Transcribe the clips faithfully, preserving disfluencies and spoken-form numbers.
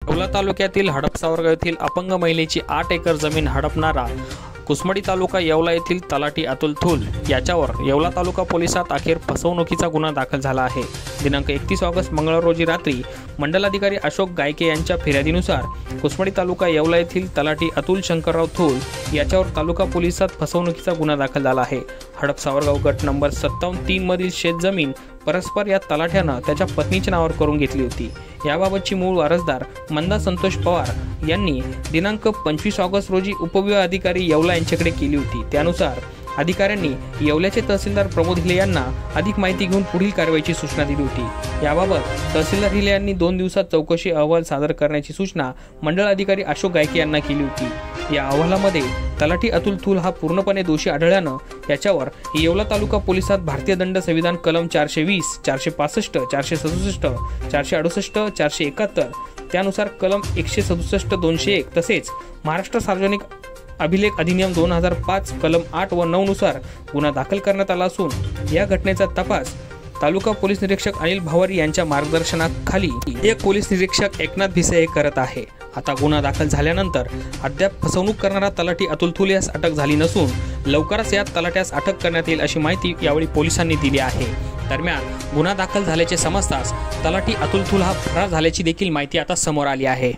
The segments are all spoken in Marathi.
येवला तालुक्यातील हडपसावरगाव येथील अपंग महिलेची आठ एकर जमीन हडपणारा कुसमडी तालुका येवला येथील तलाठी अतुल थूल याच्यावर येवला तालुका पोलिसात अखेर फसवणुकीचा गुन्हा दाखल झाला आहे। दिनांक एकतीस ऑगस्ट मंगळवार रोजी रात्री मंडलाधिकारी अशोक गायके यांच्या फिर्यादीनुसार कुसमडी तालुका येवला येथील तलाठी अतुल शंकरराव थूल याच्यावर तालुका पोलिसात फसवणुकीचा गुन्हा दाखल झाला आहे। हडपसावरगाव गट नंबर सत्तावन्न तीन मधील शेतजमीन परस्पर या तलाठ्यानं त्याच्या पत्नीच्या नावावर करून घेतली होती। याबाबतची मूळ वारसदार मंदा संतोष पवार यांनी दिनांक पंचवीस ऑगस्ट रोजी उपविभाग अधिकारी येवला यांच्याकडे केली होती। त्यानुसार अधिकाऱ्यांनी येवल्याचे तहसीलदार प्रमोद हिले यांना अधिक माहिती घेऊन पुढील कारवाईची सूचना दिली होती। याबाबत तहसीलदार हिले यांनी दोन दिवसात चौकशी अहवाल सादर करण्याची सूचना मंडळ अधिकारी अशोक गायके यांना केली होती। या अहवालामध्ये तलाठी अतुल थूल हा पूर्णपणे दोषी आढळल्यानं याच्यावर येवला तालुका पोलिसात भारतीय दंड संविधान कलम चारशे वीस चारशे पासष्ट चारशे सदुसष्ट चारशे अडुसष्ट चारशे एकाहत्तर त्यानुसार कलम एकशे सदुसष्ट दोनशे एक तसेच महाराष्ट्र सार्वजनिक अभिलेख अधिनियम दोन हजार पाच कलम आठ व नऊ नुसार गुन्हा दाखल करण्यात आला असून या घटनेचा तपास तालुका पोलीस निरीक्षक अनिल भावारी यांच्या मार्गदर्शनाखाली एक पोलीस निरीक्षक एकनाथ भिसे करत आहे। आता गुन्हा दाखल झाल्यानंतर अद्याप फसवणूक करणारा तलाठी अतुल थूल यास अटक झाली नसून लवकरच या तलाट्यास अटक करण्यात येईल अशी माहिती यावेळी पोलिसांनी दिली आहे। दरम्यान गुन्हा दाखल झाल्याचे समजताच तलाठी अतुल थूल हा फरार झाल्याची देखील माहिती आता समोर आली आहे।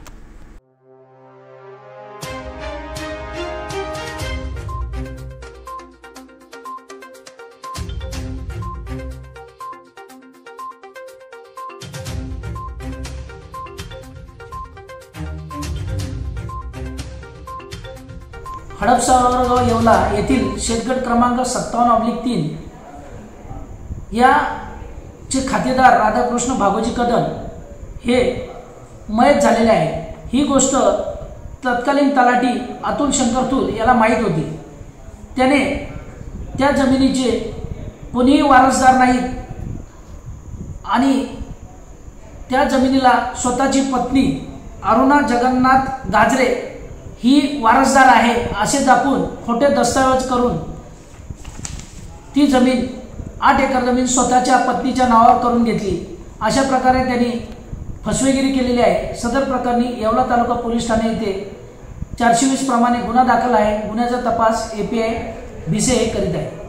हडपसावरगाव येवला येथील शेतगट क्रमांक सत्तावन्न ऑब्लिक तीन या चे खातेदार राधाकृष्ण भागोजी कदम हे मयत झालेले आहे। ही गोष्ट तत्कालीन तलाठी अतुल शंकर थूल याला माहीत होती। त्याने त्या जमिनीचे कोणीही वारसदार नाहीत आणि त्या जमिनीला स्वतःची पत्नी अरुणा जगन्नाथ गाजरे ही वारसदार आहे असे दाखवून खोटे दस्तऐवज करून ती जमीन आठ एकर जमीन स्वतःच्या पत्नीच्या नावावर करून घेतली। अशा प्रकारे त्यांनी फसवेगिरी केलेली आहे। सदर प्रकरणी येवला तालुका पोलीस ठाणे येथे चारशे वीस प्रमाणे गुन्हा दाखल आहे। गुन्ह्याचा तपास ए पी आय भिसे करीत आहे।